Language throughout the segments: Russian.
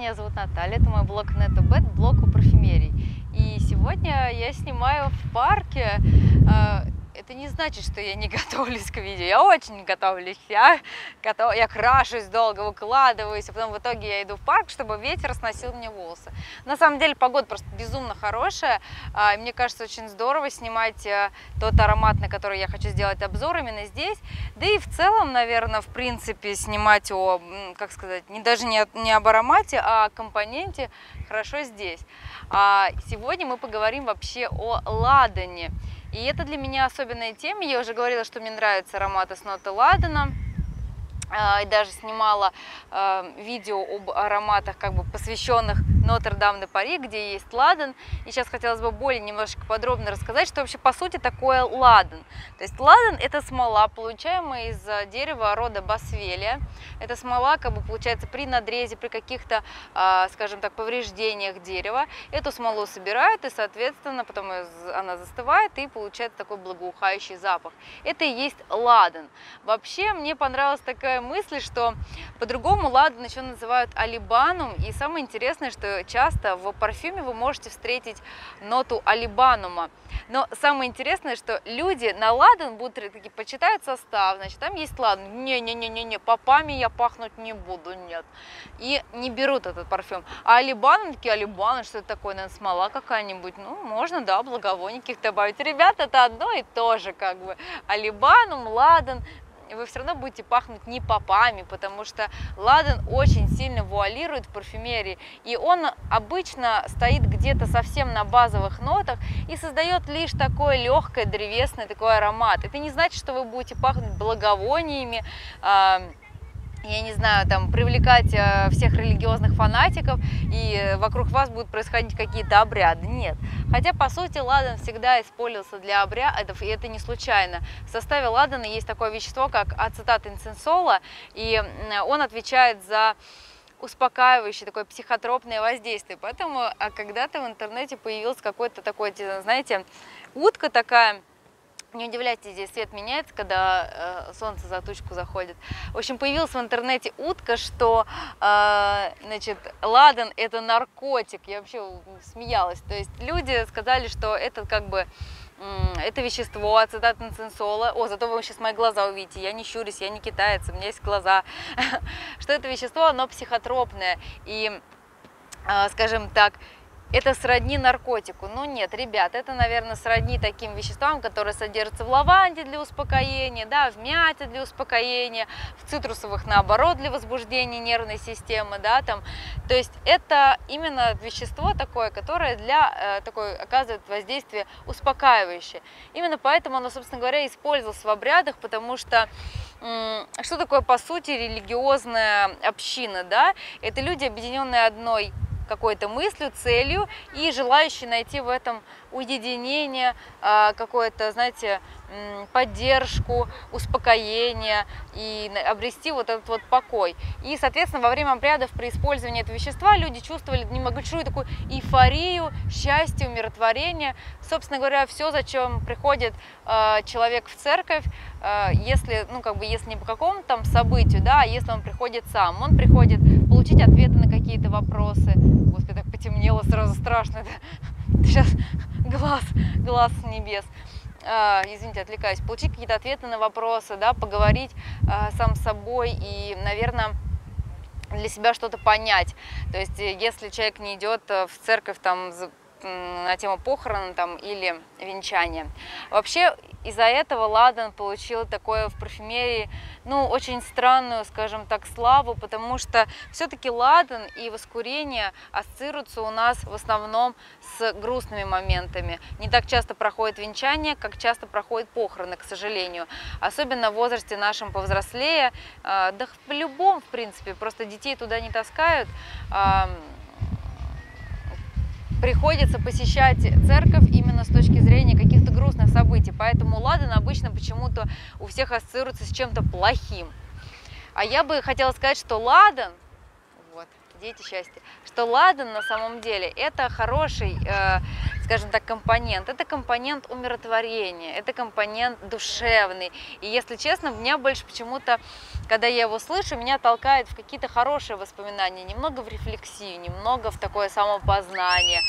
меня зовут Наталья, это мой блог NetObet, блог о парфюмерии. И сегодня я снимаю в парке. Это не значит, что я не готовлюсь к видео, я очень готовлюсь, я крашусь долго, выкладываюсь, а потом в итоге я иду в парк, чтобы ветер сносил мне волосы. На самом деле погода просто безумно хорошая, и мне кажется, очень здорово снимать тот аромат, на который я хочу сделать обзор именно здесь, да и в целом, наверное, в принципе, снимать как сказать, даже не об аромате, а о компоненте хорошо здесь. Сегодня мы поговорим вообще о ладане. И это для меня особенная тема. Я уже говорила, что мне нравятся ароматы с нотой ладана. И даже снимала видео об ароматах, посвященных Нотр-Дам-де-Пари, где есть ладан. И сейчас хотелось бы более немножечко подробно рассказать, что вообще по сути такое ладан. То есть ладан – это смола, получаемая из дерева рода Босвелия. Это смола, получается, при надрезе, при каких-то, скажем так, повреждениях дерева. Эту смолу собирают, и, соответственно, потом она застывает, и получается такой благоухающий запах. Это и есть ладан. Вообще, мне понравилась такая мысль, что по-другому ладан еще называют алибанум. И самое интересное, что часто в парфюме вы можете встретить ноту алибанума. Но самое интересное, что люди на ладан будут такие, почитают состав, значит, там есть ладан. Не, попами я пахнуть не буду, нет. И не берут этот парфюм. А алибанум, такие, алибанум, что это такое, наверное, смола какая-нибудь. Ну, можно, да, благовоний каких-то добавить. Ребята, это одно и то же, алибанум, ладан. Вы все равно будете пахнуть не попами, потому что ладан очень сильно вуалирует в парфюмерии, и он обычно стоит где-то совсем на базовых нотах и создает лишь такой легкий древесный такой аромат. Это не значит, что вы будете пахнуть благовониями, я не знаю, там, привлекать всех религиозных фанатиков, и вокруг вас будут происходить какие-то обряды. Нет. Хотя, по сути, ладан всегда использовался для обрядов, и это не случайно. В составе ладана есть такое вещество, как ацетат инценсола, и он отвечает за успокаивающее, такое психотропное воздействие. Поэтому когда-то в интернете появился какой-то такой, знаете, утка такая. Не удивляйтесь, здесь свет меняется, когда солнце за тучку заходит. В общем, появилась в интернете утка, что значит, ладан – это наркотик. Я вообще смеялась. То есть люди сказали, что это это вещество, ацетат инценсола. Зато вы сейчас мои глаза увидите. Я не щурюсь, я не китаец, у меня есть глаза. Что это вещество, оно психотропное. И, скажем так, это сродни наркотику. Ну нет, ребят, это, наверное, сродни таким веществам, которые содержатся в лаванде для успокоения, да, в мяте для успокоения, в цитрусовых, наоборот, для возбуждения нервной системы, да, там. То есть это именно вещество такое, которое оказывает воздействие успокаивающее. Именно поэтому оно, собственно говоря, использовалось в обрядах, потому что что такое, по сути, религиозная община, да? Это люди, объединенные одной какой-то мыслью, целью и желающие найти в этом уединение, какое-то, знаете, поддержку, успокоение и обрести вот этот вот покой. И, соответственно, во время обрядов при использовании этого вещества люди чувствовали небольшую такую эйфорию, счастье, умиротворение. Собственно говоря, все, зачем приходит человек в церковь, если, если не по какому-то там событию, да, а если он приходит сам, он приходит получить ответы на какие-то вопросы. Господи, так потемнело, сразу страшно. Сейчас глаз с небес. Извините, отвлекаюсь. Получить какие-то ответы на вопросы, да, поговорить сам с собой и, наверное, для себя что-то понять. То есть, если человек не идет в церковь там на тему похорон там, или венчания. Вообще, из-за этого ладан получил такое в парфюмерии, очень странную, скажем так, славу, потому что все-таки ладан и воскурение ассоциируются у нас в основном с грустными моментами. Не так часто проходит венчание, как часто проходят похороны, к сожалению. Особенно в возрасте нашем повзрослее, да в любом, в принципе, просто детей туда не таскают. Приходится посещать церковь именно с точки зрения каких-то грустных событий. Поэтому ладан обычно почему-то у всех ассоциируется с чем-то плохим. А я бы хотела сказать, что ладан, дети счастья, что ладан на самом деле это хороший, скажем так, компонент. Это компонент умиротворения, это компонент душевный. И если честно, меня больше почему-то, когда я его слышу, меня толкает в какие-то хорошие воспоминания, немного в рефлексию, немного в такое самопознание,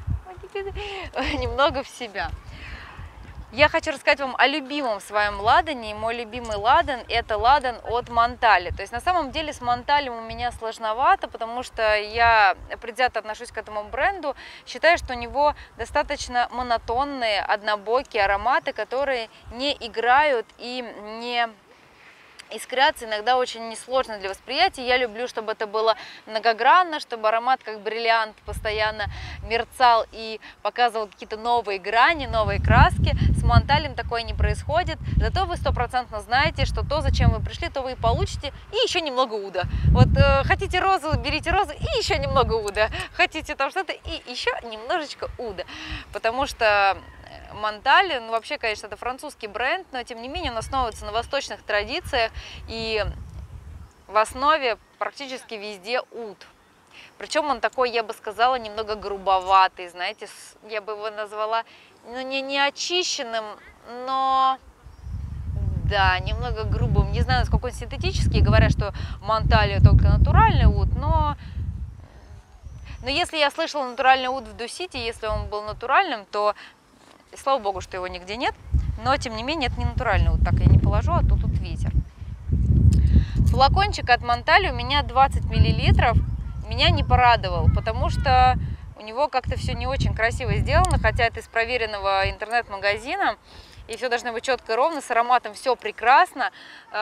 немного в себя. Я хочу рассказать вам о любимом своем ладане. И мой любимый ладан – это ладан от Монтале. То есть на самом деле с Монталем у меня сложновато, потому что я предвзято отношусь к этому бренду. Считаю, что у него достаточно монотонные, однобокие ароматы, которые не играют и не искрятся, иногда очень несложно для восприятия. Я люблю, чтобы это было многогранно, чтобы аромат как бриллиант постоянно мерцал и показывал какие-то новые грани, новые краски. С Монталем такое не происходит, зато вы стопроцентно знаете, что то, зачем вы пришли, то вы и получите, и еще немного уда. Вот хотите розу, берите розу, и еще немного уда. Хотите там что-то, и еще немножечко уда. Потому что Монтале, ну вообще, конечно, это французский бренд, но тем не менее он основывается на восточных традициях, и в основе практически везде уд. Причем он такой, я бы сказала, немного грубоватый, знаете, я бы его назвала, ну, не очищенным, но да, немного грубым. Не знаю, насколько он синтетический, говорят, что Монтале только натуральный уд, но если я слышала натуральный уд в Дусите, если он был натуральным, то слава богу, что его нигде нет, но тем не менее это не натуральный уд, так я не положу, а то тут ветер. Флакончик от Монтале у меня 20 мл, меня не порадовал, потому что у него как-то все не очень красиво сделано, хотя это из проверенного интернет-магазина, и все должно быть четко и ровно, с ароматом все прекрасно,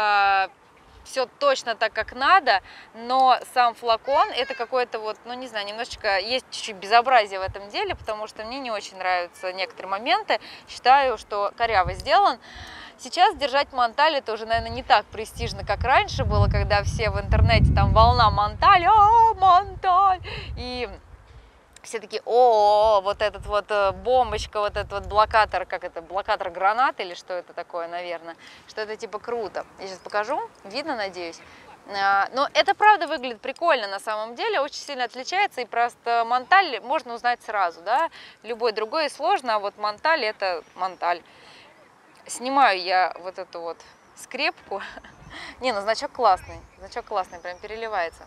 все точно так, как надо, но сам флакон это какой-то вот, ну не знаю, немножечко есть чуть-чуть безобразие в этом деле, потому что мне не очень нравятся некоторые моменты, считаю, что коряво сделан. Сейчас держать Монтале это уже, наверное, не так престижно, как раньше было, когда все в интернете, там волна Монталь, о, Монталь, и все такие, о, вот этот вот бомбочка, вот этот вот блокатор, как это, блокатор гранат или что это такое, наверное, что это типа круто. Я сейчас покажу, видно, надеюсь. Но это правда выглядит прикольно на самом деле, очень сильно отличается, и просто Монталь можно узнать сразу, да, любой другой сложно, а вот Монталь это Монталь. Снимаю я вот эту вот скрепку, не, ну значок классный, прям переливается.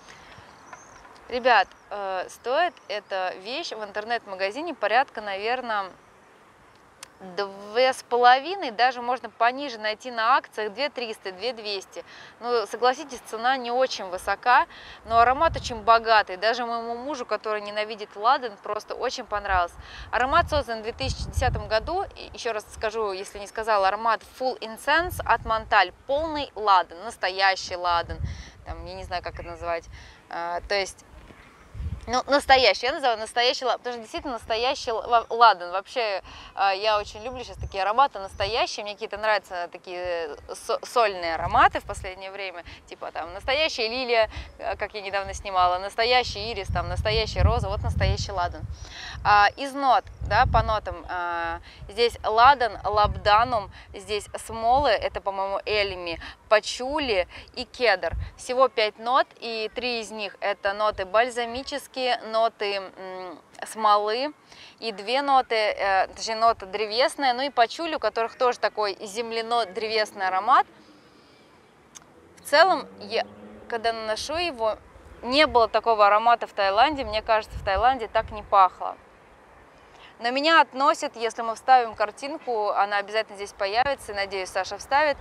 Ребят, стоит эта вещь в интернет-магазине порядка, наверное, 2,5, даже можно пониже найти на акциях 2300, 2200. Ну, согласитесь, цена не очень высока, но аромат очень богатый. Даже моему мужу, который ненавидит ладан, просто очень понравился. Аромат создан в 2010 году. Еще раз скажу, если не сказала, аромат Full Incense от Монталь. Полный ладан, настоящий ладан. Там, я не знаю, как это назвать. То есть... Ну, настоящий, я называю настоящий ладан, потому что действительно настоящий ладан. Вообще, я очень люблю сейчас такие ароматы настоящие, мне какие-то нравятся такие сольные ароматы в последнее время, типа там настоящая лилия, как я недавно снимала, настоящий ирис, там настоящая роза, вот настоящий ладан. Из нот, да, по нотам, здесь ладан, лабданум, здесь смолы, это, по-моему, эльми, пачули и кедр. Всего 5 нот, и 3 из них это ноты бальзамические, ноты смолы, и 2 ноты, точнее, нота древесная, ну и пачули, у которых тоже такой земляно-древесный аромат. В целом, когда наношу его, не было такого аромата в Таиланде, мне кажется, в Таиланде так не пахло. Но меня относят, если мы вставим картинку, она обязательно здесь появится, надеюсь, Саша вставит,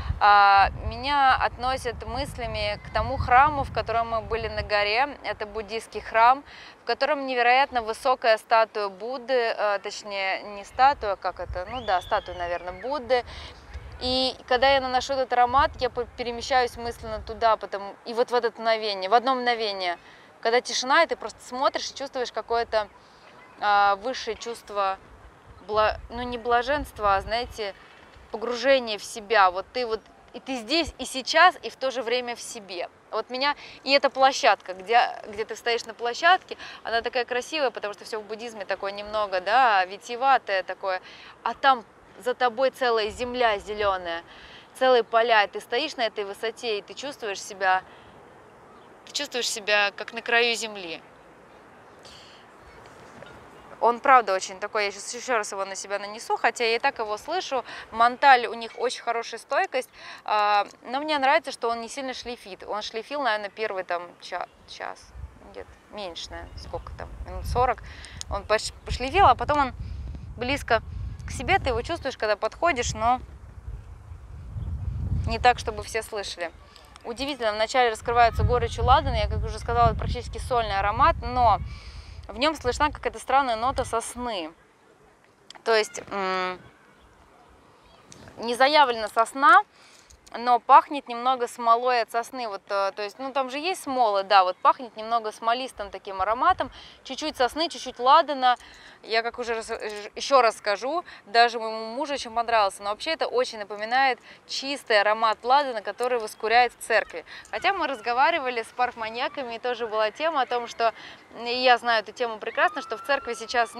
меня относят мыслями к тому храму, в котором мы были на горе. Это буддийский храм, в котором невероятно высокая статуя Будды, точнее, не статуя, как это, ну да, статуя, наверное, Будды. И когда я наношу этот аромат, я перемещаюсь мысленно туда, и вот в это мгновение, в одно мгновение, когда тишина, и ты просто смотришь и чувствуешь какое-то высшее чувство, ну не блаженства, а, знаете, погружение в себя. Вот и ты здесь, и сейчас, и в то же время в себе. Вот меня, и эта площадка, где ты стоишь на площадке, она такая красивая, потому что все в буддизме такое немного, да, витиеватое такое, а там за тобой целая земля зеленая, целые поля, и ты стоишь на этой высоте, и ты чувствуешь себя как на краю земли. Он правда очень такой, я сейчас еще раз его на себя нанесу, хотя я и так его слышу. Монталь, у них очень хорошая стойкость, но мне нравится, что он не сильно шлифит. Он шлифил, наверное, первый там час, где-то меньше, наверное, сколько там, минут 40. Он пошлифил, а потом он близко к себе, ты его чувствуешь, когда подходишь, но не так, чтобы все слышали. Удивительно, вначале раскрывается горечью ладана, я, как уже сказала, это практически сольный аромат, но в нем слышна какая-то странная нота сосны. То есть не заявлена сосна, но пахнет немного смолой от сосны. Вот, то есть, ну там же есть смолы, да, вот пахнет немного смолистым таким ароматом, чуть-чуть сосны, чуть-чуть ладана. Я, как уже еще раз скажу, даже моему мужу очень понравился, но вообще это очень напоминает чистый аромат ладана, который воскуряет в церкви. Хотя мы разговаривали с парфманьяками, и тоже была тема о том, что, и я знаю эту тему прекрасно, что в церкви сейчас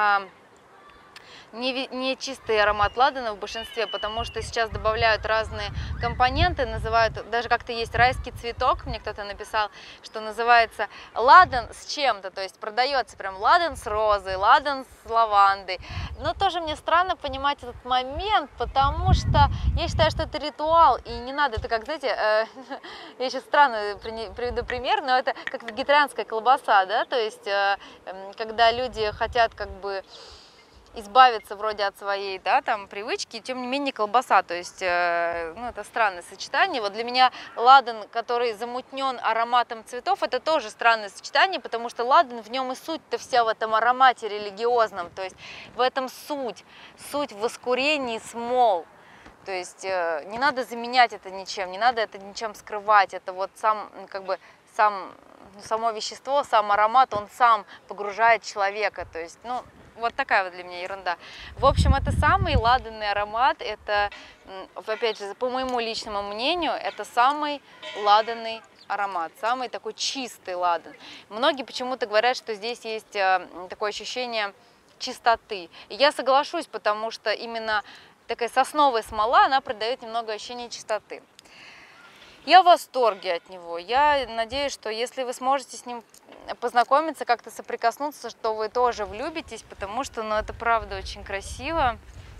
не чистый аромат ладана в большинстве, потому что сейчас добавляют разные компоненты, называют, даже как-то есть райский цветок, мне кто-то написал, что называется ладан с чем-то, то есть продается прям ладан с розой, ладан с лавандой. Но тоже мне странно понимать этот момент, потому что я считаю, что это ритуал, и не надо, это как, знаете, я сейчас странно приведу пример, но это как вегетарианская колбаса, да, то есть когда люди хотят как бы избавиться вроде от своей, да, там, привычки, тем не менее колбаса, то есть, ну, это странное сочетание. Вот для меня ладан, который замутнен ароматом цветов, это тоже странное сочетание, потому что ладан, в нем и суть-то вся в этом аромате религиозном, то есть в этом суть в воскурении смол. То есть не надо заменять это ничем, не надо это ничем скрывать, это вот сам, как бы, само вещество, сам аромат, он сам погружает человека, то есть, ну, вот такая вот для меня ерунда. В общем, это самый ладанный аромат, это, опять же, по моему личному мнению, это самый ладанный аромат, самый такой чистый ладан. Многие почему-то говорят, что здесь есть такое ощущение чистоты. И я соглашусь, потому что именно такая сосновая смола, она придает немного ощущения чистоты. Я в восторге от него. Я надеюсь, что если вы сможете с ним познакомиться, как-то соприкоснуться, что вы тоже влюбитесь, потому что, ну, это правда очень красиво.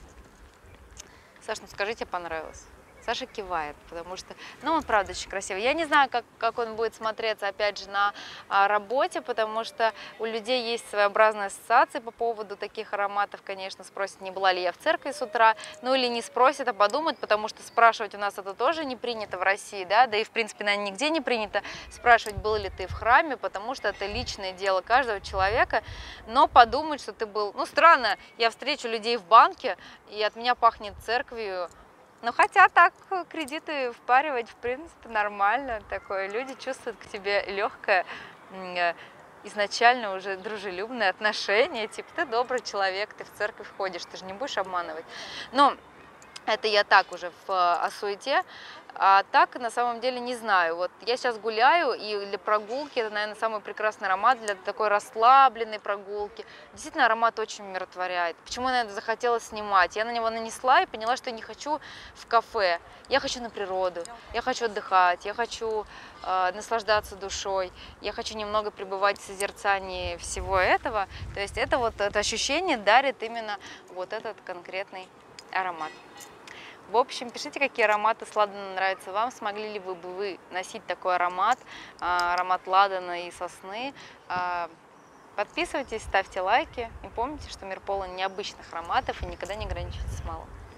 Саш, ну скажи, тебе понравилось? Саша кивает, потому что, ну, он правда очень красивый. Я не знаю, как он будет смотреться, опять же, на работе, потому что у людей есть своеобразные ассоциации по поводу таких ароматов. Конечно, спросят, не была ли я в церкви с утра, ну или не спросят, а подумают, потому что спрашивать у нас это тоже не принято в России, да, и в принципе, наверное, нигде не принято спрашивать, был ли ты в храме, потому что это личное дело каждого человека, но подумать, что ты был, ну, странно, я встречу людей в банке, и от меня пахнет церковью. Ну, хотя так кредиты впаривать, в принципе, нормально. Такое. Люди чувствуют к тебе легкое, изначально уже дружелюбное отношение. Типа, ты добрый человек, ты в церковь ходишь, ты же не будешь обманывать. Но это я так уже о суете. А так, на самом деле, не знаю. Вот я сейчас гуляю, и для прогулки это, наверное, самый прекрасный аромат для такой расслабленной прогулки. Действительно, аромат очень умиротворяет. Почему я, наверное, захотела снимать? Я на него нанесла и поняла, что я не хочу в кафе. Я хочу на природу, я хочу отдыхать, я хочу наслаждаться душой, я хочу немного пребывать в созерцании всего этого. То есть это вот это ощущение дарит именно вот этот конкретный аромат. В общем, пишите, какие ароматы с ладана нравятся вам, смогли ли вы носить такой аромат, аромат ладана и сосны. Подписывайтесь, ставьте лайки и помните, что мир полон необычных ароматов и никогда не ограничивайтесь малым.